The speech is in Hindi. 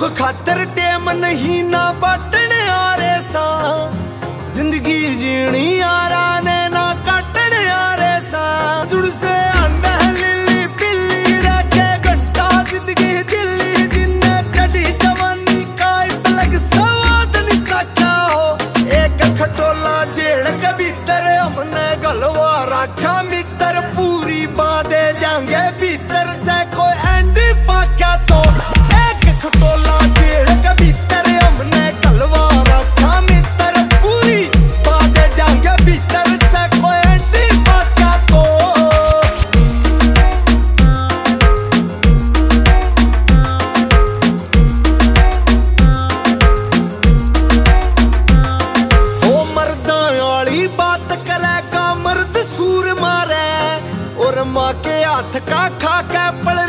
सुख खातर टेम नहीं ना बाटने आ रे सा, जिंदगी जीनी यारा ने ना काटने आ रे सा। जुड़ से अंडा लिली पिल्ली रखे घंटा जिंदगी दिल्ली, जिन्ने चढ़ी जवानी का पलक सवाद निकाचा हो। एक खटोला जेल के भीतर हमने गलवा रखा मित्र, पूरी बातें जाएंगे भीतर से कोई एंड पाक्या तो। एक खटोला जेल के भीतर हमने गलवा रखा मित्र, पूरी बातें जाएंगे भीतर से कोई एंड पाक्या तो। ओ मर्दा वाली बात करेगा मर्द सूर मारे, और माँ के हाथ का खा के पड़े